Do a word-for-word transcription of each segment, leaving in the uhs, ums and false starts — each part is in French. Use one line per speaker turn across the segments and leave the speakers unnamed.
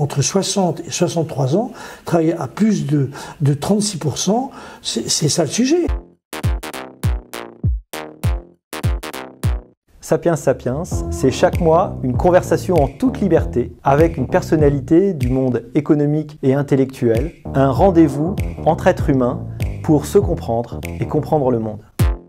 entre soixante et soixante-trois ans travaillent à plus de, de trente-six pour cent. C'est ça le sujet.
Sapiens Sapiens, c'est chaque mois une conversation en toute liberté avec une personnalité du monde économique et intellectuel, un rendez-vous entre êtres humains pour se comprendre et comprendre le monde.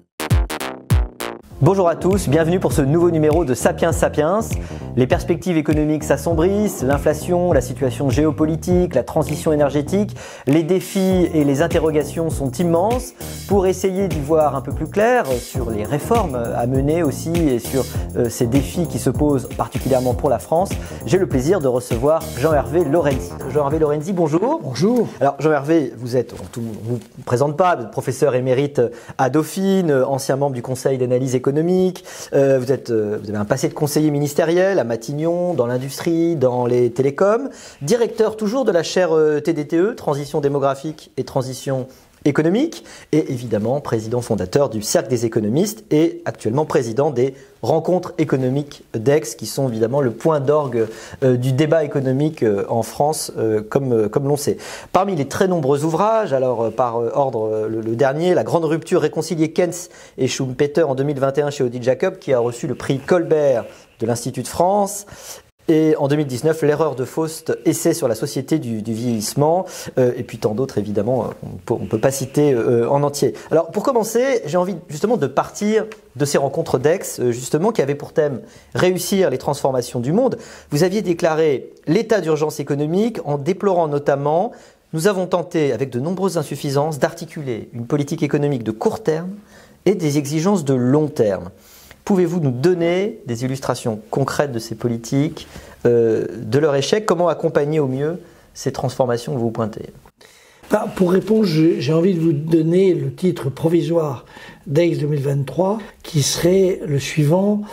Bonjour à tous, bienvenue pour ce nouveau numéro de Sapiens Sapiens. Les perspectives économiques s'assombrissent, l'inflation, la situation géopolitique, la transition énergétique, les défis et les interrogations sont immenses. Pour essayer d'y voir un peu plus clair sur les réformes à mener aussi et sur euh, ces défis qui se posent particulièrement pour la France, j'ai le plaisir de recevoir Jean-Hervé Lorenzi. Jean-Hervé Lorenzi, bonjour.
Bonjour.
Alors Jean-Hervé, vous êtes, on ne vous présente pas, vous êtes professeur émérite à Dauphine, ancien membre du Conseil d'analyse économique. Euh, vous, êtes, euh, vous avez un passé de conseiller ministériel à Matignon, dans l'industrie, dans les télécoms, directeur toujours de la chaire euh, T D T E, Transition démographique et transition économique, et évidemment président fondateur du Cercle des économistes et actuellement président des rencontres économiques d'Aix, qui sont évidemment le point d'orgue euh, du débat économique euh, en France, euh, comme, euh, comme l'on sait. Parmi les très nombreux ouvrages, alors euh, par euh, ordre euh, le, le dernier, La grande rupture, réconcilier Keynes et Schumpeter en deux mille vingt et un chez Odile Jacob, qui a reçu le prix Colbert de l'Institut de France. Et en deux mille dix-neuf, L'erreur de Faust, essai sur la société du, du vieillissement, euh, et puis tant d'autres évidemment, on ne peut pas citer euh, en entier. Alors pour commencer, j'ai envie justement de partir de ces rencontres d'Aix, euh, justement, qui avaient pour thème réussir les transformations du monde. Vous aviez déclaré l'état d'urgence économique en déplorant notamment, nous avons tenté avec de nombreuses insuffisances d'articuler une politique économique de court terme et des exigences de long terme. Pouvez-vous nous donner des illustrations concrètes de ces politiques, euh, de leur échec? Comment accompagner au mieux ces transformations que vous pointez?
Ben, pour répondre, j'ai envie de vous donner le titre provisoire d'Aix deux mille vingt-trois, qui serait le suivant,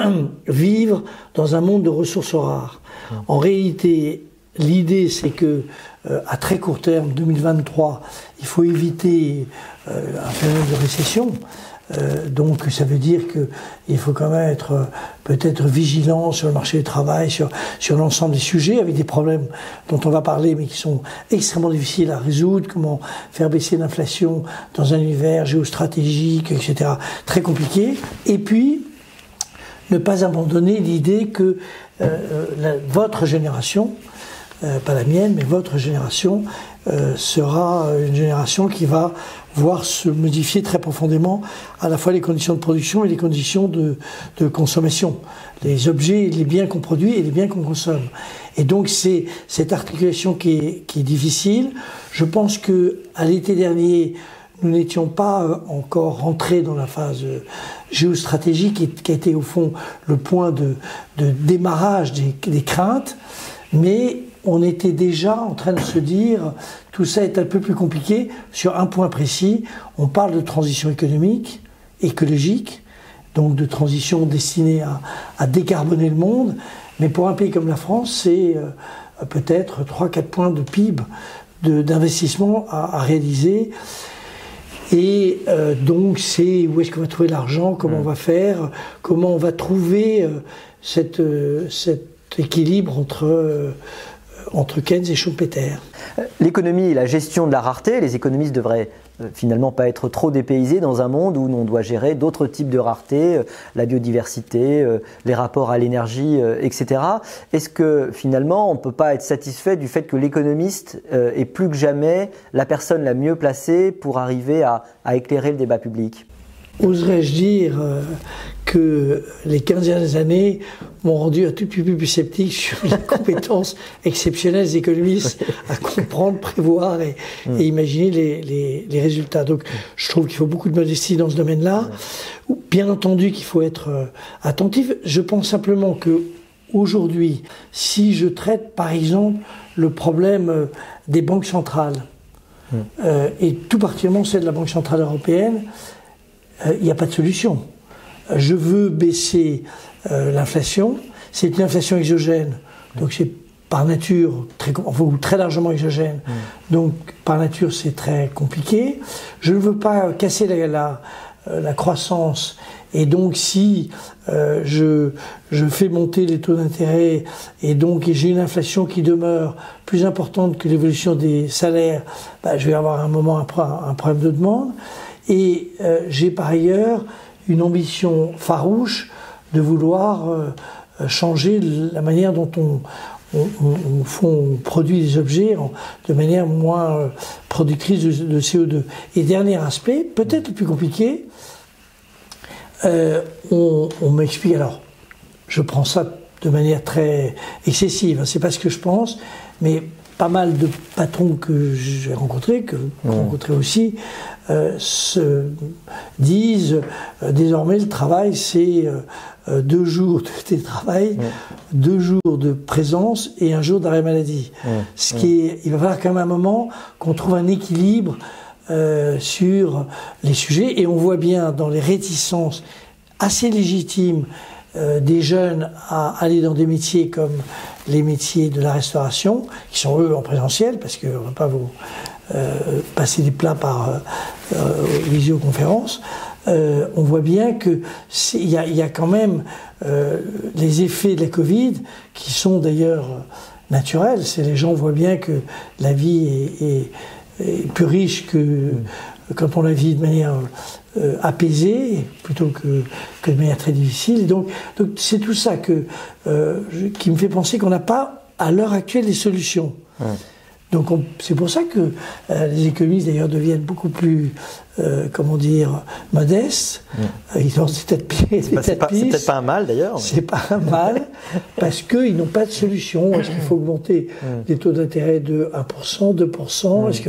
vivre dans un monde de ressources rares. Mmh. En réalité, l'idée, c'est que euh, à très court terme, deux mille vingt-trois, il faut éviter euh, un phénomène de récession. Euh, donc ça veut dire qu'il faut quand même être euh, peut-être vigilant sur le marché du travail, sur, sur l'ensemble des sujets, avec des problèmes dont on va parler, mais qui sont extrêmement difficiles à résoudre, comment faire baisser l'inflation dans un univers géostratégique, et cetera. Très compliqué. Et puis, ne pas abandonner l'idée que euh, la, votre génération, euh, pas la mienne, mais votre génération, euh, sera une génération qui va voir se modifier très profondément à la fois les conditions de production et les conditions de, de consommation, les objets, les biens qu'on produit et les biens qu'on consomme. Et donc c'est cette articulation qui est, qui est difficile. Je pense que à l'été dernier, nous n'étions pas encore rentrés dans la phase géostratégique qui a été au fond le point de, de démarrage des, des craintes, mais on était déjà en train de se dire tout ça est un peu plus compliqué sur un point précis. On parle de transition économique, écologique, donc de transition destinée à, à décarboner le monde. Mais pour un pays comme la France, c'est euh, peut-être trois à quatre points de P I B d'investissement à, à réaliser. Et euh, donc c'est où est-ce qu'on va trouver l'argent, comment mmh. on va faire, comment on va trouver euh, cette, euh, cet équilibre entre... Euh, entre Keynes et Schumpeter.
L'économie et la gestion de la rareté, les économistes devraient euh, finalement pas être trop dépaysés dans un monde où on doit gérer d'autres types de rareté, euh, la biodiversité, euh, les rapports à l'énergie, euh, et cetera. Est-ce que finalement on ne peut pas être satisfait du fait que l'économiste euh, est plus que jamais la personne la mieux placée pour arriver à, à éclairer le débat public?
Oserais-je dire euh, que les quinze dernières années m'ont rendu un tout petit peu plus sceptique sur la compétence exceptionnelle des économistes à comprendre, prévoir et, mmh. et imaginer les, les, les résultats. Donc je trouve qu'il faut beaucoup de modestie dans ce domaine-là. Mmh. Bien entendu qu'il faut être euh, attentif. Je pense simplement que aujourd'hui, si je traite par exemple le problème euh, des banques centrales, mmh. euh, et tout particulièrement celle de la Banque centrale européenne, il n'y a pas de solution. Je veux baisser euh, l'inflation. C'est une inflation exogène, donc c'est par nature très, enfin, très largement exogène. Mmh. Donc par nature c'est très compliqué. Je ne veux pas casser la, la, la croissance Et donc si euh, je, je fais monter les taux d'intérêt et donc j'ai une inflation qui demeure plus importante que l'évolution des salaires, bah, je vais avoir un moment un, un problème de demande. Et euh, j'ai par ailleurs une ambition farouche de vouloir euh, changer la manière dont on, on, on, on produit des objets en, de manière moins euh, productrice de, de C O deux. Et dernier aspect, peut-être le plus compliqué, euh, on, on m'explique, alors je prends ça de manière très excessive, hein, c'est pas ce que je pense, mais pas mal de patrons que j'ai rencontrés, que vous mmh. rencontrez aussi, euh, se disent euh, désormais le travail c'est euh, deux jours de télétravail, mmh. deux jours de présence et un jour d'arrêt maladie. Mmh. Ce qui est, il va falloir quand même un moment qu'on trouve un équilibre euh, sur les sujets, et on voit bien dans les réticences assez légitimes Euh, des jeunes à aller dans des métiers comme les métiers de la restauration, qui sont eux en présentiel, parce qu'on ne va pas vous euh, passer des plats par euh, euh, visioconférence. Euh, on voit bien qu'il y, y a quand même euh, les effets de la Covid, qui sont d'ailleurs naturels. C'est, les gens voient bien que la vie est, est, est plus riche que mmh. quand on la vit de manière Euh, apaisé plutôt que, que de manière très difficile. Et donc, donc c'est tout ça que, euh, je, qui me fait penser qu'on n'a pas à l'heure actuelle les solutions. Ouais. Donc on, c'est pour ça que euh, les économistes d'ailleurs deviennent beaucoup plus, euh, comment dire, modestes. Ouais. Ils ont des têtes pieds,
c'est, pas, c'est, pas, c'est peut-être pas un mal d'ailleurs. Mais...
C'est pas un mal parce qu'ils n'ont pas de solution. Est-ce qu'il faut augmenter ouais. les taux d'intérêt de un pour cent, deux pour cent ouais. Est-ce que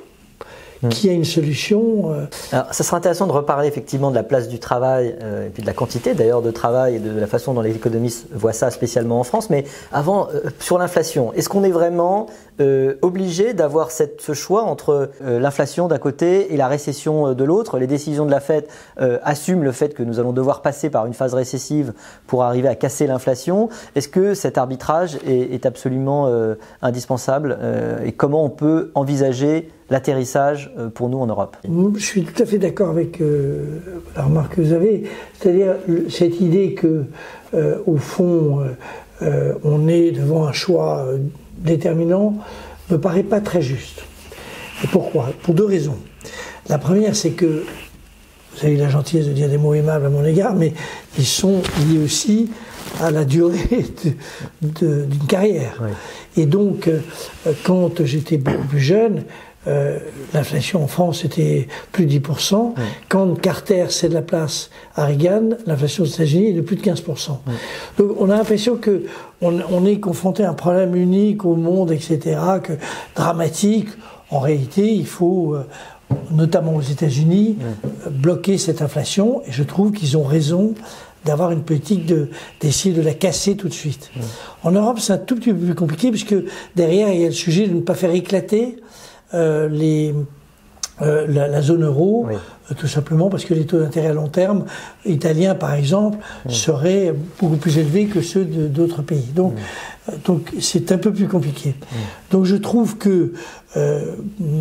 qui a une solution. Euh...
Alors, ça sera intéressant de reparler effectivement de la place du travail euh, et puis de la quantité d'ailleurs de travail et de la façon dont les économistes voient ça spécialement en France. Mais avant, euh, sur l'inflation, est-ce qu'on est vraiment euh, obligé d'avoir cette, ce choix entre euh, l'inflation d'un côté et la récession de l'autre? Les décisions de la Fed euh, assument le fait que nous allons devoir passer par une phase récessive pour arriver à casser l'inflation. Est-ce que cet arbitrage est, est absolument euh, indispensable euh, et comment on peut envisager l'atterrissage pour nous en Europe?
Je suis tout à fait d'accord avec euh, la remarque que vous avez, c'est-à-dire cette idée que, euh, au fond, euh, on est devant un choix déterminant, me paraît pas très juste. Et pourquoi? Pour deux raisons. La première, c'est que, vous avez eu la gentillesse de dire des mots aimables à mon égard, mais ils sont liés aussi à la durée de, de, d'une carrière. Oui. Et donc, euh, quand j'étais beaucoup plus jeune, Euh, l'inflation en France était plus de dix pour cent. Oui. Quand Carter cède la place à Reagan, l'inflation aux États-Unis est de plus de quinze pour cent. Oui. Donc on a l'impression que on, on est confronté à un problème unique au monde, et cetera, que dramatique. En réalité, il faut, euh, notamment aux États-Unis, oui. bloquer cette inflation. Et je trouve qu'ils ont raison d'avoir une politique de, d'essayer de la casser tout de suite. Oui. En Europe, c'est un tout petit peu plus compliqué, puisque derrière, il y a le sujet de ne pas faire éclater Euh, les, euh, la, la zone euro, oui. euh, tout simplement parce que les taux d'intérêt à long terme italiens, par exemple, oui. seraient beaucoup plus élevés que ceux de, d'autres pays. Donc, oui. euh, donc c'est un peu plus compliqué. Oui. Donc je trouve que euh,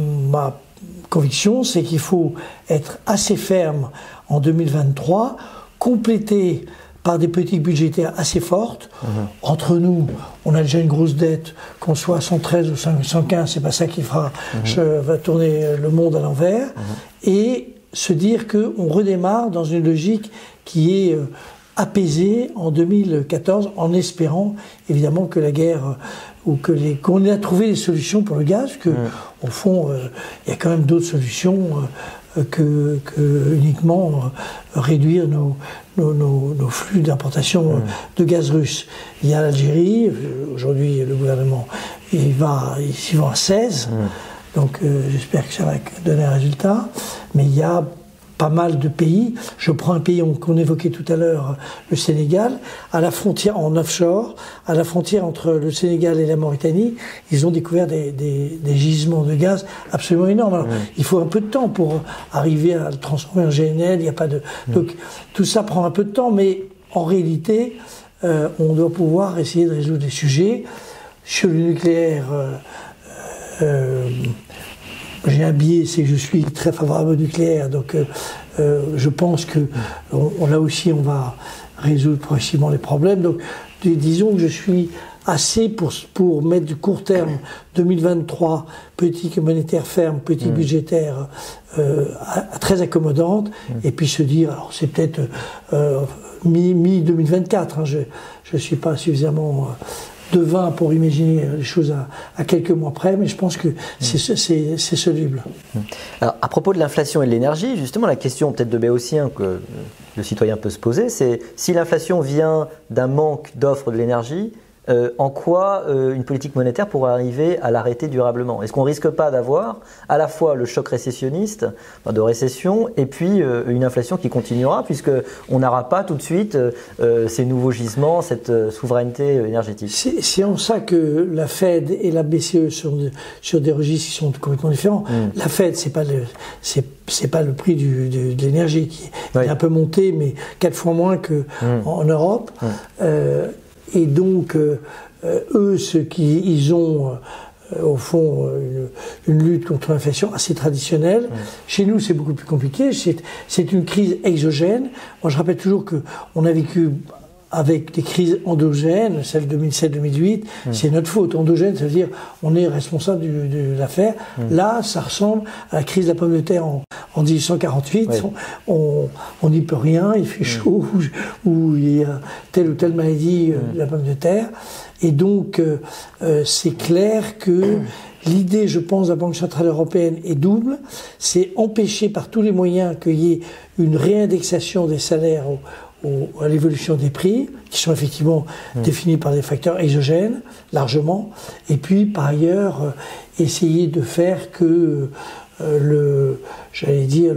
ma conviction, c'est qu'il faut être assez ferme en deux mille vingt-trois, compléter par des politiques budgétaires assez fortes. Mmh. Entre nous, on a déjà une grosse dette, qu'on soit à cent treize ou cent quinze, c'est pas ça qui fera, mmh. je, va tourner le monde à l'envers. Mmh. Et se dire qu'on redémarre dans une logique qui est euh, apaisée en deux mille quatorze, en espérant évidemment que la guerre, euh, ou que les, qu'on ait trouvé des solutions pour le gaz, que mmh. au fond, il euh, y a quand même d'autres solutions euh, que, que uniquement euh, réduire nos Nos, nos, nos flux d'importation mmh. de gaz russe. Il y a l'Algérie, aujourd'hui le gouvernement il va, il s'y va à seize, mmh. donc euh, j'espère que ça va donner un résultat, mais il y a pas mal de pays. Je prends un pays qu'on évoquait tout à l'heure, le Sénégal, à la frontière, en offshore, à la frontière entre le Sénégal et la Mauritanie, ils ont découvert des, des, des gisements de gaz absolument énormes. Alors, mmh. il faut un peu de temps pour arriver à le transformer en G N L, il n'y a pas de... Mmh. Donc, tout ça prend un peu de temps, mais en réalité, euh, on doit pouvoir essayer de résoudre des sujets. Sur le nucléaire, euh, euh, j'ai un biais, c'est que je suis très favorable au nucléaire, donc euh, euh, je pense que on, on, là aussi, on va résoudre progressivement les problèmes. Donc, disons que je suis assez pour, pour mettre du court terme deux mille vingt-trois, politique monétaire ferme, politique mmh. budgétaire euh, très accommodante, mmh. et puis se dire, alors c'est peut-être euh, mi-deux mille vingt-quatre, hein, je ne suis pas suffisamment euh, devin pour imaginer les choses à, à quelques mois près, mais je pense que mmh. c'est soluble.
Mmh. Alors, à propos de l'inflation et de l'énergie, justement, la question peut-être de Béotien que le citoyen peut se poser, c'est si l'inflation vient d'un manque d'offres de l'énergie, Euh, en quoi euh, une politique monétaire pourrait arriver à l'arrêter durablement? Est-ce qu'on ne risque pas d'avoir à la fois le choc récessionniste, enfin de récession, et puis euh, une inflation qui continuera, puisqu'on n'aura pas tout de suite euh, ces nouveaux gisements, cette euh, souveraineté énergétique?
C'est en ça que la Fed et la B C E sont de, sur des registres qui sont complètement différents. Mm. La Fed, c'est pas le, c'est pas le prix du, de, de l'énergie qui oui. est un peu monté, mais quatre fois moins qu'en mm. en Europe. Mm. Euh, Et donc, euh, eux, ce qui, ils ont, euh, au fond, une, une lutte contre l'inflation assez traditionnelle. Mmh. Chez nous, c'est beaucoup plus compliqué. C'est une crise exogène. Moi, je rappelle toujours qu'on a vécu avec des crises endogènes, celle de deux mille sept deux mille huit, mmh. c'est notre faute. Endogène, ça veut dire on est responsable du, de l'affaire. Mmh. Là, ça ressemble à la crise de la pomme de terre en, en mille huit cent quarante-huit. Oui. On n'y peut rien, il fait chaud, mmh. ou, ou il y a telle ou telle maladie mmh. de la pomme de terre. Et donc, euh, euh, c'est clair que mmh. l'idée, je pense, de la Banque Centrale Européenne est double. C'est empêcher par tous les moyens qu'il y ait une réindexation des salaires au, à l'évolution des prix, qui sont effectivement mmh. définis par des facteurs exogènes, largement, et puis par ailleurs, euh, essayer de faire que euh, le, j'allais dire,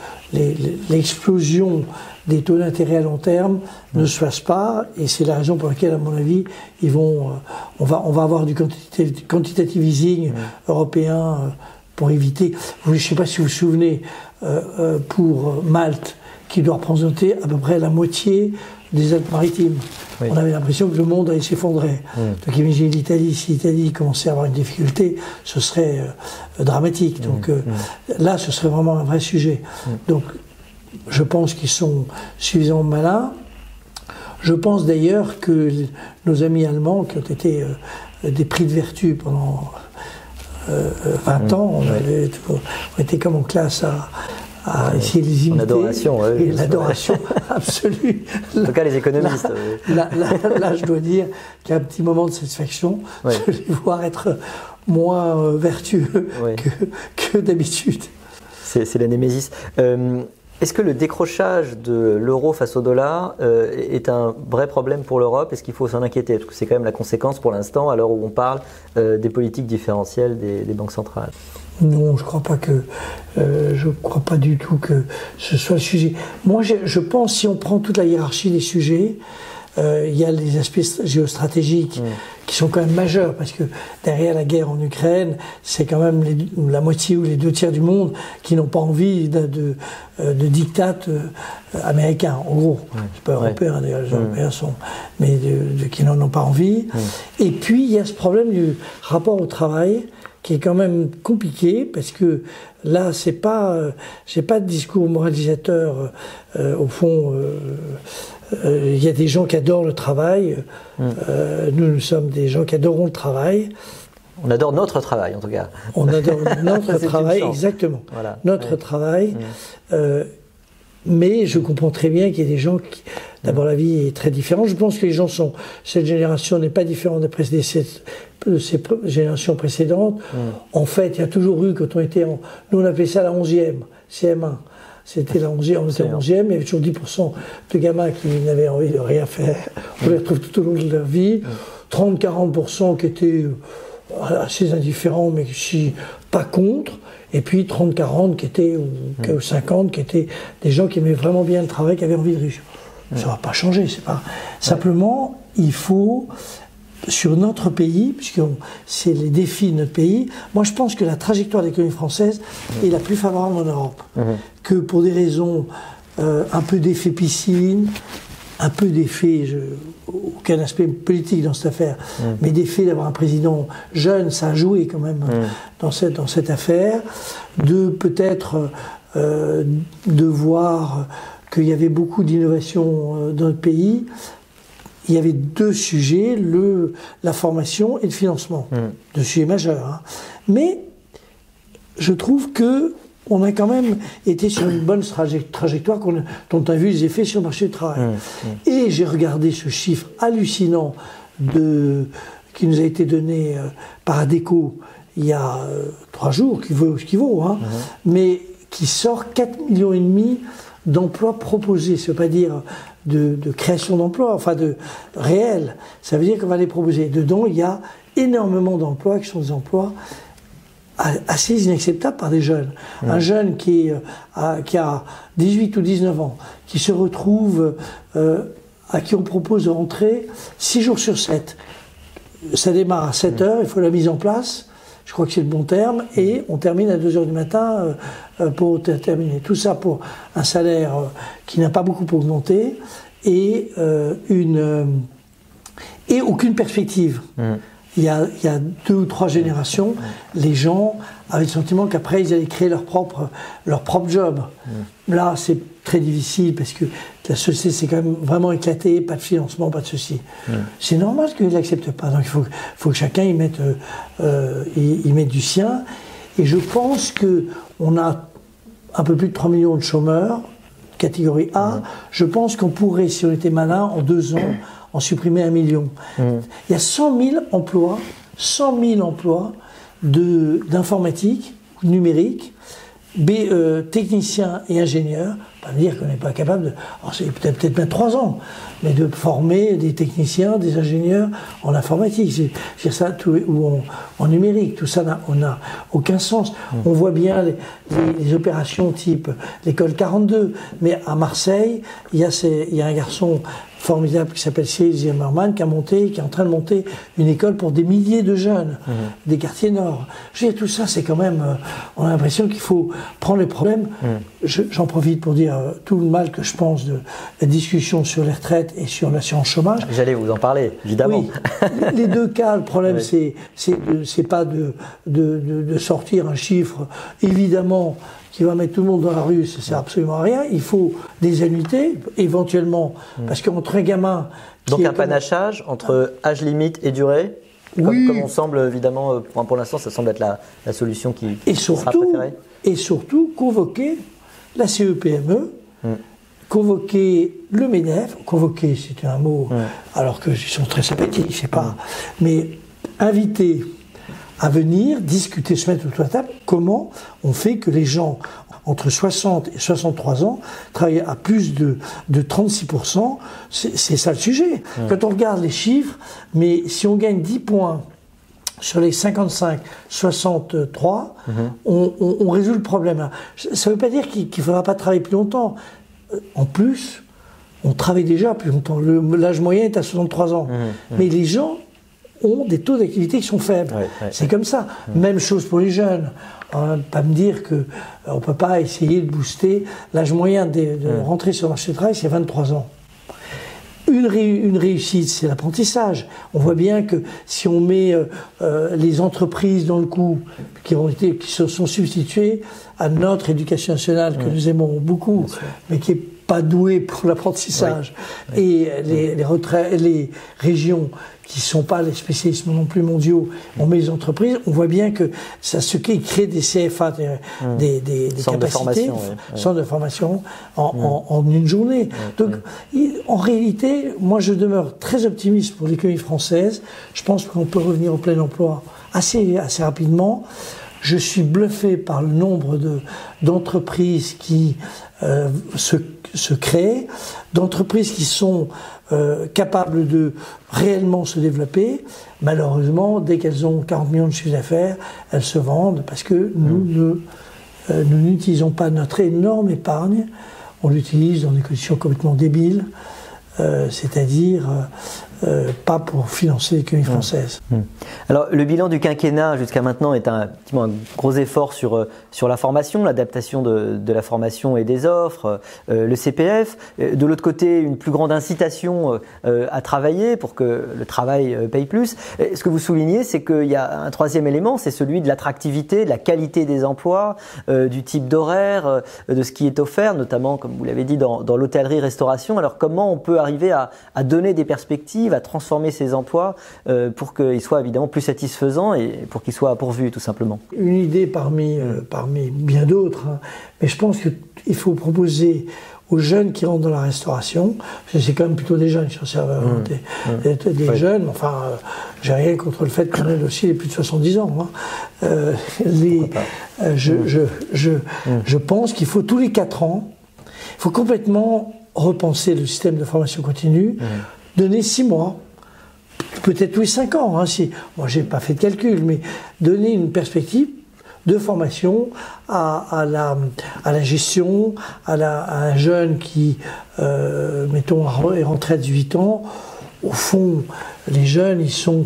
l'explosion le, des taux d'intérêt à long terme mmh. ne se fasse pas, et c'est la raison pour laquelle, à mon avis, ils vont, euh, on, va, on va avoir du quantitative, quantitative easing mmh. européen euh, pour éviter, je ne sais pas si vous vous souvenez, euh, euh, pour Malte, qui doit représenter à peu près la moitié des Alpes-Maritimes. Oui. On avait l'impression que le monde allait s'effondrer. Mmh. Donc imaginez l'Italie, si l'Italie commençait à avoir une difficulté, ce serait euh, dramatique. Donc mmh. euh, mmh. là, ce serait vraiment un vrai sujet. Mmh. Donc je pense qu'ils sont suffisamment malins. Je pense d'ailleurs que nos amis allemands, qui ont été euh, des prix de vertu pendant euh, vingt mmh. ans, on, avait, on était comme en classe à... à essayer de les imiter.
L'adoration, oui.
L'adoration absolue.
En tout cas, les économistes.
Là, oui. là, là, là je dois dire qu'il y a un petit moment de satisfaction oui. de les voir être moins euh, vertueux oui. que, que d'habitude.
C'est la némésis. Euh, Est-ce que le décrochage de l'euro face au dollar euh, est un vrai problème pour l'Europe? Est-ce qu'il faut s'en inquiéter? Parce que c'est quand même la conséquence pour l'instant, à l'heure où on parle euh, des politiques différentielles des, des banques centrales.
Non, je crois pas que, euh, je crois pas du tout que ce soit le sujet. Moi, je, je pense, si on prend toute la hiérarchie des sujets, euh, il y a les aspects géostratégiques mmh. qui sont quand même majeurs, parce que derrière la guerre en Ukraine, c'est quand même les, la moitié ou les deux tiers du monde qui n'ont pas envie de, de, de diktat euh, américain, en gros. Mmh. C'est pas européen, ouais. D'ailleurs, les mmh. Européens sont, mais de, de, qui n'en ont pas envie. Mmh. Et puis, il y a ce problème du rapport au travail, qui est quand même compliqué, parce que là, c'est pas, euh, j'ai pas de discours moralisateur, euh, au fond. Euh, euh, il y a des gens qui adorent le travail. Mmh. Euh, nous, nous sommes des gens qui adorons le travail.
On adore notre travail, en tout cas.
On adore notre travail, exactement. Voilà. Notre ouais. travail. Mmh. Euh, mais je comprends très bien qu'il y a des gens qui... D'abord, la vie est très différente. Je pense que les gens sont... Cette génération n'est pas différente des, des, de ces générations précédentes. Mmh. En fait, il y a toujours eu, quand on était en... Nous, on appelait ça la onzième, C M un. C'était la onzième, on était en onzième. Il y avait toujours dix pour cent de gamins qui n'avaient envie de rien faire. On les retrouve tout au long de leur vie. Mmh. trente à quarante pour cent qui étaient assez indifférents, mais qui pas contre. Et puis trente à quarante qui étaient, ou, mmh. ou cinquante, qui étaient des gens qui aimaient vraiment bien le travail, qui avaient envie de réussir. Ça ne va pas changer, c'est pas. Simplement, il faut, sur notre pays, puisque c'est les défis de notre pays, moi je pense que la trajectoire de l'économie française mmh. est la plus favorable en Europe. Mmh. Que pour des raisons, euh, un peu d'effet piscine, un peu d'effet, aucun aspect politique dans cette affaire, mmh. mais d'effet d'avoir un président jeune, ça a joué quand même mmh. dans, cette, dans cette affaire, de peut-être euh, de voir qu'il y avait beaucoup d'innovations euh, dans notre pays. Il y avait deux sujets, le, la formation et le financement, mmh. deux sujets majeurs. Hein. Mais je trouve que on a quand même été sur une bonne trajectoire qu'on, dont on a vu les effets sur le marché du travail. Mmh. Mmh. Et j'ai regardé ce chiffre hallucinant de, qui nous a été donné euh, par Adecco il y a euh, trois jours, qui vaut ce qu'il vaut, hein, mmh. mais qui sort quatre millions et demi d'emplois proposés. Ça ne veut pas dire de, de création d'emplois, enfin de réel. Ça veut dire qu'on va les proposer. Dedans, il y a énormément d'emplois qui sont des emplois assez inacceptables par des jeunes. Mmh. Un jeune qui, est, à, qui a dix-huit ou dix-neuf ans, qui se retrouve, euh, à qui on propose de rentrer six jours sur sept. Ça démarre à sept heures, il faut la mise en place. Je crois que c'est le bon terme, et on termine à deux heures du matin euh, pour terminer. Tout ça pour un salaire euh, qui n'a pas beaucoup augmenté et, euh, une, euh, et aucune perspective. Mmh. Il, y a, il y a deux ou trois générations, mmh. les gens avaient le sentiment qu'après ils allaient créer leur propre, leur propre job. Mmh. Là, c'est très difficile parce que la société s'est quand même vraiment éclatée, pas de financement, pas de ceci. Mmh. C'est normal qu'ils ne l'acceptent pas. Donc il faut, faut que chacun y mette, euh, euh, y, y mette du sien. Et je pense qu'on a un peu plus de trois millions de chômeurs, catégorie A. Mmh. Je pense qu'on pourrait, si on était malin, en deux ans, en supprimer un million. Mmh. Il y a cent mille emplois, cent mille emplois de, d'informatique, numérique, B, euh, techniciens et ingénieurs. Pas dire qu'on n'est pas capable de... Alors c'est peut-être peut-être même trois ans, mais de former des techniciens, des ingénieurs en informatique, c'est, c'est ça, tout, ou en, en numérique. Tout ça n'a, on n'a aucun sens. Mmh. On voit bien les, les, les opérations type l'école quarante-deux, mais à Marseille, il y a, ces, il y a un garçon formidable qui s'appelle Cyril Zimmerman, qui a monté, qui est en train de monter une école pour des milliers de jeunes, mmh. des quartiers nord. Je veux dire, tout ça, c'est quand même... Euh, on a l'impression qu'il faut prendre les problèmes. Mmh. Je, j'en profite pour dire euh, tout le mal que je pense de la discussion sur les retraites et sur l'assurance chômage.
J'allais vous en parler, évidemment.
Oui, les deux cas, le problème, oui. c'est, c'est, de, c'est pas de, de, de, de sortir un chiffre, évidemment, qui va mettre tout le monde dans la rue, ça ne sert absolument à rien. Il faut des annuités, éventuellement, mmh. parce qu'entre un gamin...
Donc un panachage comme... entre âge limite et durée, comme, oui. comme on semble, évidemment, pour, pour l'instant, ça semble être la, la solution qui,
et
qui
surtout,
sera préférée.
Et surtout, convoquer la C E P M E, mmh. convoquer le MEDEF, convoquer, c'est un mot, mmh. alors qu'ils sont très sympathiques, je ne sais pas, mmh. mais inviter... à venir discuter, se mettre autour de la table, comment on fait que les gens entre soixante et soixante-trois ans travaillent à plus de, de trente-six pour cent, c'est, c'est ça le sujet. Mmh. Quand on regarde les chiffres, mais si on gagne dix points sur les cinquante-cinq soixante-trois, mmh. on, on, on résout le problème. Ça ne veut pas dire qu'il ne faudra pas travailler plus longtemps. En plus, on travaille déjà plus longtemps. Le, l'âge moyen est à soixante-trois ans. Mmh. Mmh. Mais les gens ont des taux d'activité qui sont faibles. Ouais, ouais, c'est ouais. comme ça. Mmh. Même chose pour les jeunes. On ne va pas me dire qu'on euh, ne peut pas essayer de booster. L'âge moyen de, de mmh. rentrer sur le marché du travail, c'est vingt-trois ans. Une, ré, une réussite, c'est l'apprentissage. On voit bien que si on met euh, euh, les entreprises dans le coup, qui, ont été, qui se sont substituées à notre éducation nationale, mmh. que nous aimons beaucoup, mais qui n'est pas douée pour l'apprentissage, oui. et oui. Les, les, retraits, les régions qui ne sont pas les spécialistes non plus mondiaux, on met les entreprises, on voit bien que ça se crée, crée des C F A, des, mmh. des, des, des capacités, de formation, oui. centres de formation en, mmh. en, en une journée. Mmh. Donc, il, en réalité, moi je demeure très optimiste pour l'économie française. Je pense qu'on peut revenir au plein emploi assez, assez rapidement. Je suis bluffé par le nombre de, d'entreprises qui euh, se, se créent, d'entreprises qui sont euh, capables de réellement se développer. Malheureusement, dès qu'elles ont quarante millions de chiffre d'affaires, elles se vendent parce que nous, mmh. ne, euh, nous n'utilisons pas notre énorme épargne, on l'utilise dans des conditions complètement débiles, euh, c'est-à-dire euh, pas pour financer l'économie française.
Mmh. Alors le bilan du quinquennat jusqu'à maintenant est un, un gros effort sur, sur la formation, l'adaptation de, de la formation et des offres, euh, le C P F. De l'autre côté, une plus grande incitation euh, à travailler pour que le travail paye plus. Et ce que vous soulignez, c'est qu'il y a un troisième élément, c'est celui de l'attractivité, de la qualité des emplois, euh, du type d'horaire, euh, de ce qui est offert, notamment, comme vous l'avez dit, dans, dans l'hôtellerie-restauration. Alors comment on peut arriver à, à donner des perspectives, à transformer ces emplois euh, pour qu'ils soient évidemment plus satisfaisants et pour qu'ils soient pourvus, tout simplement?
Une idée parmi, euh, parmi bien d'autres, hein, mais je pense qu'il faut proposer aux jeunes qui rentrent dans la restauration, parce que c'est quand même plutôt des jeunes qui sont serveurs, mmh. des, mmh. des, des oui. jeunes, enfin, euh, j'ai rien contre le fait qu'on ait aussi les plus de soixante-dix ans. Hein. Euh, les, euh, je, mmh. je, je, mmh. je pense qu'il faut tous les quatre ans, il faut complètement repenser le système de formation continue, mmh. donner six mois, peut-être tous les cinq ans, hein, si, moi j'ai pas fait de calcul, mais donner une perspective de formation à, à, la, à la gestion, à, la, à un jeune qui, euh, mettons, est rentré à dix-huit ans. Au fond, les jeunes, ils sont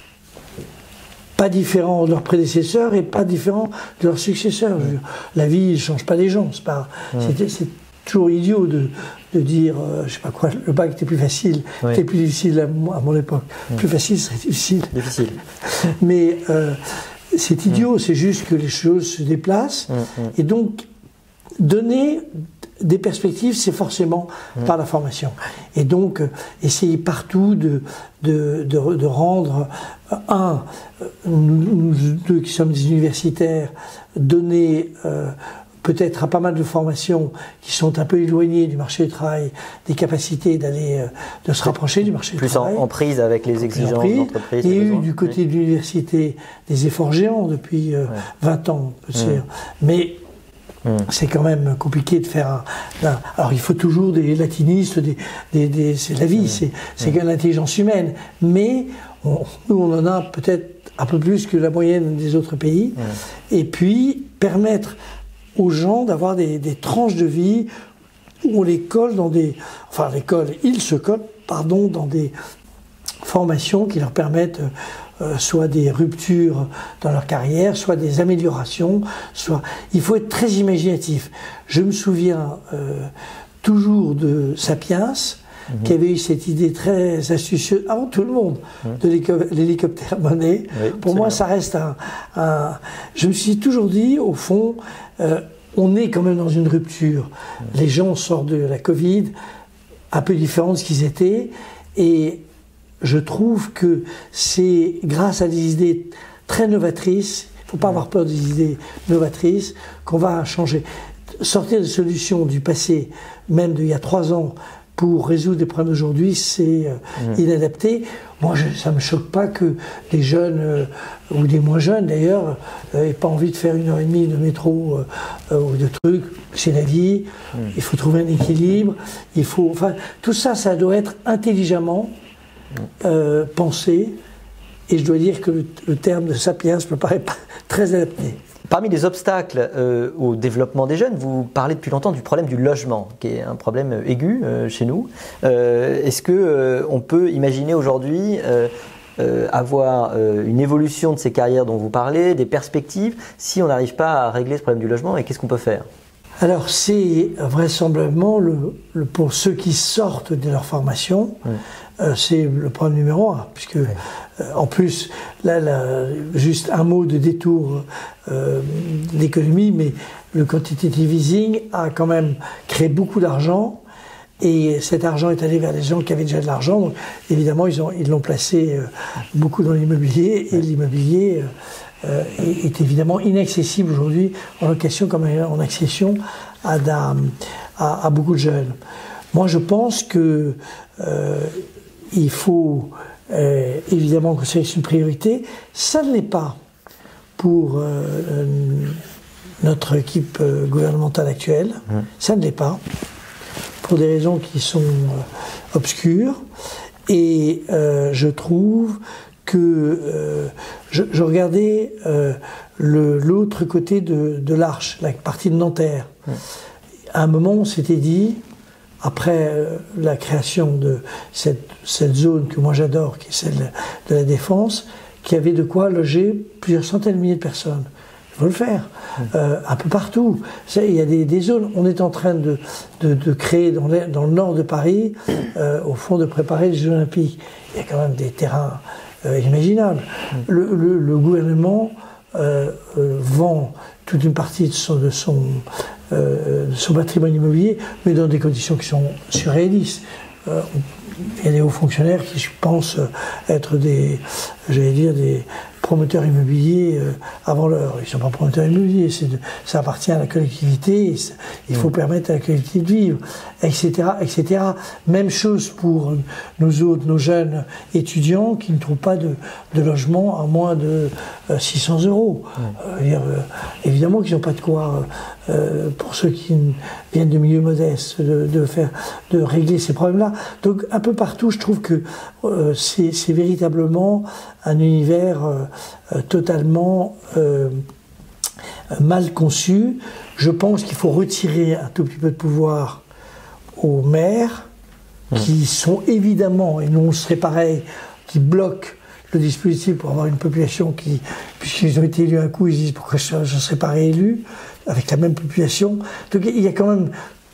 pas différents de leurs prédécesseurs et pas différents de leurs successeurs. Mmh. La vie ne change pas les gens. C'est pas, mmh. c'est, c'est toujours idiot de, de dire, euh, je sais pas quoi, le bac était plus facile, oui. était plus difficile à, à mon époque. Mmh. Plus facile, c'est difficile.
Difficile.
Mais euh, c'est idiot, mmh. c'est juste que les choses se déplacent. Mmh, mmh. Et donc, donner des perspectives, c'est forcément mmh. par la formation. Et donc, euh, essayer partout de, de, de, de rendre, euh, un, nous, nous deux qui sommes des universitaires, donner euh, peut-être à pas mal de formations qui sont un peu éloignées du marché du travail, des capacités d'aller, euh, de se rapprocher du marché
plus
du travail.
Plus en, en prise avec les exigences d'entreprise.
Il y a eu du côté oui. de l'université des efforts géants depuis euh, ouais. vingt ans, on peut mmh. dire. Mais mmh. c'est quand même compliqué de faire un, un... Alors il faut toujours des latinistes, des, des, des, c'est la vie, mmh. c'est, c'est mmh. quand même l'intelligence humaine. Mais on, nous on en a peut-être un peu plus que la moyenne des autres pays. Mmh. Et puis permettre aux gens d'avoir des, des tranches de vie où on les colle dans des... Enfin, les colle, ils se collent, pardon, dans des formations qui leur permettent euh, soit des ruptures dans leur carrière, soit des améliorations, soit... Il faut être très imaginatif. Je me souviens euh, toujours de Sapiens, Mmh. qui avait eu cette idée très astucieuse, avant tout le monde, mmh. de l'hélicoptère monnaie. Oui, Pour moi, bien. ça reste un, un... Je me suis toujours dit, au fond, euh, on est quand même dans une rupture. Mmh. Les gens sortent de la Covid, un peu différents de ce qu'ils étaient, et je trouve que c'est grâce à des idées très novatrices, il ne faut pas mmh. avoir peur des idées novatrices, qu'on va changer. Sortir des solutions du passé, même d'il y a trois ans, pour résoudre des problèmes d'aujourd'hui, c'est euh, mmh. inadapté. Moi, je, ça ne me choque pas que les jeunes, euh, ou des moins jeunes d'ailleurs, n'aient euh, pas envie de faire une heure et demie de métro euh, ou de trucs. C'est la vie, mmh. il faut trouver un équilibre. Il faut, enfin, tout ça, ça doit être intelligemment euh, pensé. Et je dois dire que le, le terme de Sapiens me paraît pas très adapté.
Parmi les obstacles euh, au développement des jeunes, vous parlez depuis longtemps du problème du logement, qui est un problème aigu euh, chez nous. Euh, est-ce que euh, on peut imaginer aujourd'hui euh, euh, avoir euh, une évolution de ces carrières dont vous parlez, des perspectives, si on n'arrive pas à régler ce problème du logement, et qu'est-ce qu'on peut faire ?
Alors c'est vraisemblablement, le, le, pour ceux qui sortent de leur formation, mmh. euh, c'est le problème numéro un, puisque mmh. euh, en plus, là, là, juste un mot de détour euh, d'économie, mais le quantitative easing a quand même créé beaucoup d'argent, et cet argent est allé vers des gens qui avaient déjà de l'argent, donc évidemment ils, ont, ils l'ont placé euh, beaucoup dans l'immobilier, et l'immobilier... Euh, Euh, est, est évidemment inaccessible aujourd'hui en location comme en accession à, à, à beaucoup de jeunes. Moi, je pense que euh, il faut euh, évidemment que c'est une priorité. Ça ne l'est pas pour euh, notre équipe euh, gouvernementale actuelle. Mmh. Ça ne l'est pas pour des raisons qui sont euh, obscures. Et euh, je trouve que euh, je, je regardais euh, le, l'autre côté de, de l'Arche, la partie de Nanterre. Mmh. À un moment, on s'était dit, après euh, la création de cette, cette zone que moi j'adore, qui est celle de la Défense, qui avait de quoi loger plusieurs centaines de milliers de personnes. Il faut le faire, euh, un peu partout. Il y a des, des zones, on est en train de, de, de créer dans, les, dans le nord de Paris, euh, au fond de préparer les Jeux Olympiques. Il y a quand même des terrains euh, imaginables. Le, le, le gouvernement euh, euh, vend toute une partie de son, de, son, euh, de son patrimoine immobilier, mais dans des conditions qui sont surréalistes. Euh, il y a des hauts fonctionnaires qui, je pense, être des, j'allais dire, des promoteurs immobiliers euh, avant l'heure. Ils ne sont pas promoteurs immobiliers, de, ça appartient à la collectivité, il faut mmh. permettre à la collectivité de vivre, et cetera, et cetera. Même chose pour nos autres, nos jeunes étudiants qui ne trouvent pas de, de logement à moins de euh, six cents euros. Mmh. Euh, dire, euh, évidemment qu'ils n'ont pas de quoi, euh, pour ceux qui viennent de milieux modestes, de, de, faire, de régler ces problèmes-là. Donc un peu partout, je trouve que euh, c'est, c'est véritablement un univers euh, euh, totalement euh, mal conçu. Je pense qu'il faut retirer un tout petit peu de pouvoir aux maires, mmh. qui sont évidemment, et nous on serait pareil, qui bloquent le dispositif pour avoir une population qui, puisqu'ils ont été élus un coup, ils disent pourquoi je ne serais pas réélu avec la même population. Donc il y a quand même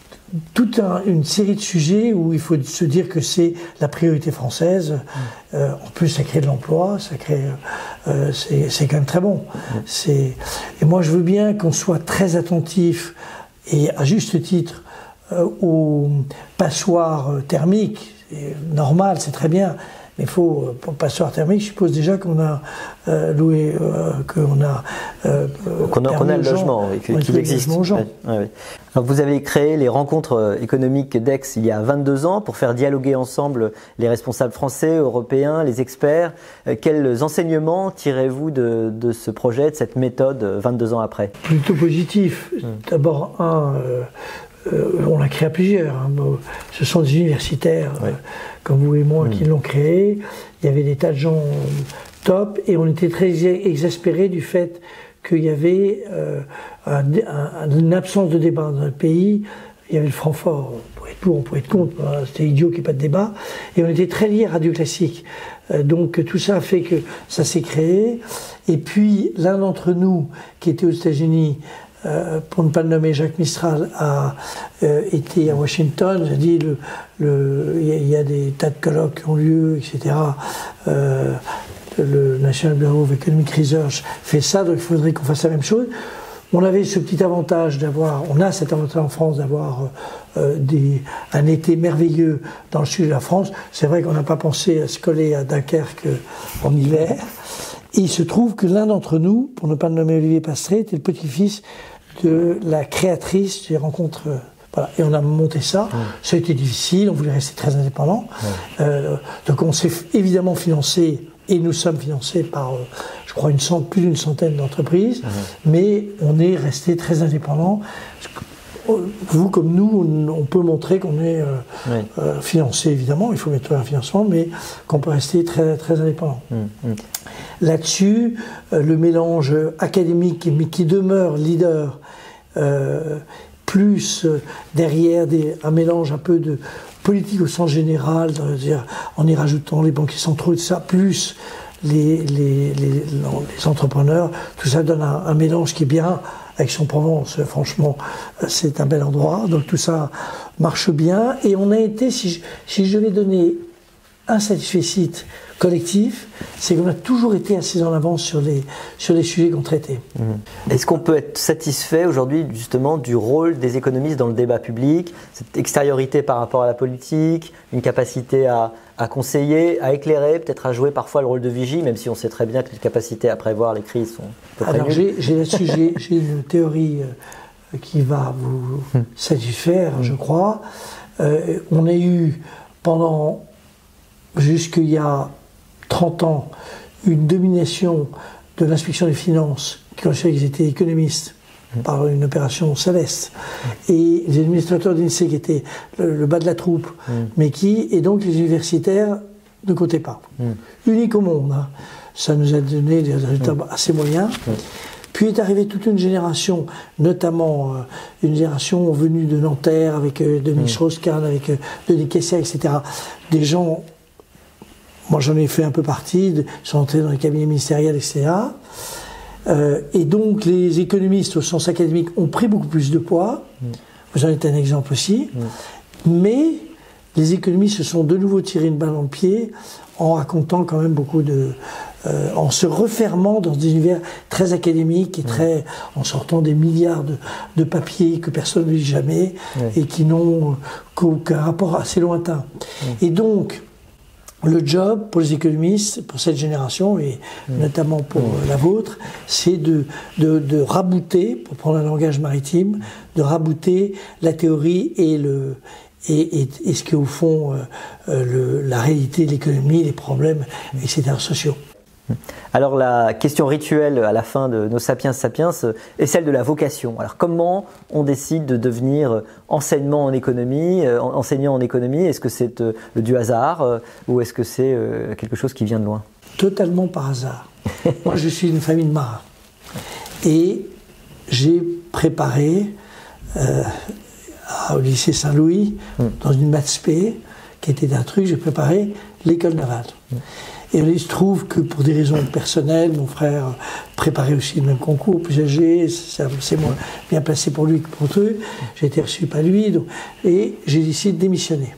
toute un, une série de sujets où il faut se dire que c'est la priorité française. Mmh. Euh, en plus, ça crée de l'emploi, ça crée, euh, c'est, c'est quand même très bon. Mmh. C'est, et moi, je veux bien qu'on soit très attentif, et à juste titre, euh, aux passoires thermiques. C'est normal, c'est très bien. Mais il faut, pour le passoire thermique, je suppose déjà qu'on a euh, loué, euh, qu'on a, euh,
qu'on a, qu'on a le logement, oui, qu'il, qu'il existe.
Aux gens.
Ouais, ouais. Alors vous avez créé les rencontres économiques d'Aix il y a vingt-deux ans pour faire dialoguer ensemble les responsables français, européens, les experts. Quels enseignements tirez-vous de, de ce projet, de cette méthode vingt-deux ans après?
Plutôt positif. Hum. D'abord, un, euh, euh, on l'a créé à plusieurs. Hein. Ce sont des universitaires. Ouais. Euh, comme vous et moi, mmh. qui l'ont créé. Il y avait des tas de gens top, et on était très exaspérés du fait qu'il y avait euh, un, un, une absence de débat dans le pays. Il y avait le Francfort, on pouvait être pour, on pouvait être contre, c'était idiot qu'il n'y ait pas de débat, et on était très liés à Radio Classique. Euh, donc tout ça a fait que ça s'est créé, et puis l'un d'entre nous, qui était aux États-Unis, Euh, pour ne pas le nommer, Jacques Mistral a euh, été à Washington, j'ai dit le, le, il y a des tas de colloques qui ont lieu, et cetera. Euh, le National Bureau of Economic Research fait ça, donc il faudrait qu'on fasse la même chose. On avait ce petit avantage d'avoir, on a cet avantage en France d'avoir euh, des, un été merveilleux dans le sud de la France. C'est vrai qu'on n'a pas pensé à se coller à Dunkerque en hiver. Et il se trouve que l'un d'entre nous, pour ne pas le nommer Olivier Pastré, était le petit-fils de la créatrice des rencontres. Voilà. Et on a monté ça. Mmh. Ça a été difficile, on voulait rester très indépendant. Mmh. Euh, donc on s'est évidemment financé, et nous sommes financés par, euh, je crois, une cent, plus d'une centaine d'entreprises, mmh. mais on est resté très indépendant. Vous comme nous, on peut montrer qu'on est euh, oui. euh, financé, évidemment, il faut mettre un financement, mais qu'on peut rester très, très indépendant. Mmh, mmh. Là-dessus, euh, le mélange académique, mais qui demeure leader, euh, plus euh, derrière des, un mélange un peu de politique au sens général, c'est-à-dire en y rajoutant les banquiers centraux et tout ça, plus les, les, les, les entrepreneurs, tout ça donne un, un mélange qui est bien. Aix-en-Provence, franchement, c'est un bel endroit. Donc tout ça marche bien. Et on a été, si je, si je devais donner un satisfait collectif, c'est qu'on a toujours été assez en avance sur les, sur les sujets qu'on traitait.
Mmh. Est-ce qu'on peut être satisfait aujourd'hui justement du rôle des économistes dans le débat public, cette extériorité par rapport à la politique, une capacité à, à conseiller, à éclairer, peut-être à jouer parfois le rôle de vigie, même si on sait très bien que les capacités à prévoir les crises sont peu près
Alors j'ai, j'ai là-dessus j'ai, j'ai une théorie euh, qui va vous mmh. satisfaire, mmh. je crois. Euh, on a eu pendant jusqu'il y a trente ans, une domination de l'inspection des finances, qui considérait qu'ils étaient économistes, mmh. par une opération céleste, mmh. et les administrateurs d'INSEE qui étaient le, le bas de la troupe, mmh. mais qui, et donc les universitaires ne comptaient pas. Mmh. Unique au monde, hein. Ça nous a donné des résultats mmh. assez moyens. Mmh. Puis est arrivée toute une génération, notamment euh, une génération venue de Nanterre, avec euh, Denis mmh. Strauss-Kahn, avec euh, Denis Kessler, et cetera. Des gens, moi j'en ai fait un peu partie, de, sont entrés dans les cabinets ministériels, et cetera. Euh, et donc les économistes au sens académique ont pris beaucoup plus de poids. Mmh. Vous en êtes un exemple aussi. Mmh. Mais les économistes se sont de nouveau tirés une balle dans le pied en racontant quand même beaucoup de... Euh, en se refermant dans des univers très académiques et très... en sortant des milliards de, de papiers que personne ne lit jamais ouais. et qui n'ont qu'aucun rapport assez lointain. Ouais. Et donc, le job pour les économistes, pour cette génération, et ouais. notamment pour ouais. la vôtre, c'est de, de, de rabouter, pour prendre un langage maritime, de rabouter la théorie et le... Et, et, et ce qu'au fond, euh, euh, le, la réalité de l'économie, les problèmes, et cetera, sociaux.
Alors la question rituelle à la fin de nos Sapiens Sapiens est celle de la vocation. Alors comment on décide de devenir enseignement en économie, euh, enseignant en économie? Est-ce que c'est euh, du hasard euh, ou est-ce que c'est euh, quelque chose qui vient de loin?
Totalement par hasard. Moi je suis d'une famille de marins et j'ai préparé euh, au lycée Saint-Louis, mmh. dans une maths spé, qui était un truc, j'ai préparé l'école navale. Mmh. Et il se trouve que pour des raisons personnelles, mon frère préparait aussi le même concours, plus âgé, c'est moins bien placé pour lui que pour eux, j'ai été reçu par lui, donc, et j'ai décidé de démissionner.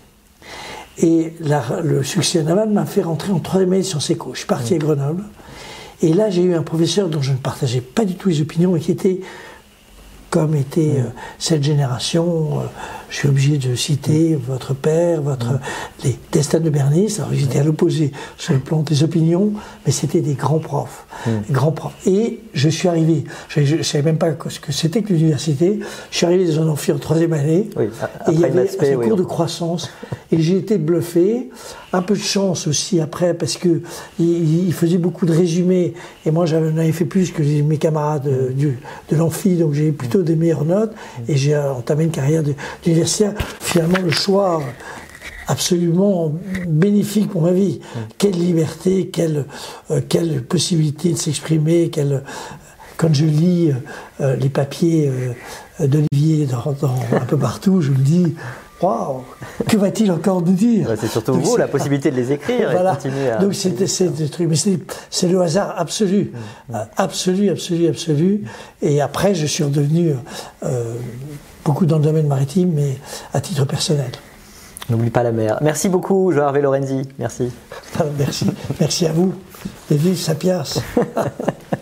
Et la, le succès naval m'a fait rentrer en troisième année de Sciences Éco. Je suis parti mmh. à Grenoble, et là j'ai eu un professeur dont je ne partageais pas du tout les opinions, et qui était... comme était euh, cette génération, euh, je suis obligé de citer mmh. votre père, votre, mmh. les Destins de Bernis. Alors ils étaient à l'opposé sur le plan des opinions, mais c'était des grands profs, mmh. des grands profs. Et je suis arrivé, je ne savais même pas ce que c'était que l'université. Je suis arrivé dans un amphi en troisième année, oui, et il y avait un oui, cours de croissance, et j'ai été bluffé. Un peu de chance aussi après, parce que il, il faisait beaucoup de résumés, et moi j'en avais fait plus que mes camarades mmh. du, de l'amphi, donc j'ai eu plutôt des meilleures notes, mmh. et j'ai entamé une carrière d'universitaire. Finalement, le choix absolument bénéfique pour ma vie. Mmh. Quelle liberté, quelle, euh, quelle possibilité de s'exprimer, quelle... Quand je lis euh, les papiers euh, d'Olivier dans, dans, un peu partout, je me dis... Waouh, que va-t-il encore nous dire?
Ouais, c'est surtout donc, vous, la possibilité de les écrire
voilà.
et de continuer à...
Donc c'est des trucs, mais c'est le hasard absolu, mmh. absolu, absolu, absolu. Et après, je suis redevenu euh, beaucoup dans le domaine maritime, mais à titre personnel.
N'oublie pas la mer. Merci beaucoup, João Hervé Lorenzi. Merci.
Merci. Merci à vous. Et vive Sapiens.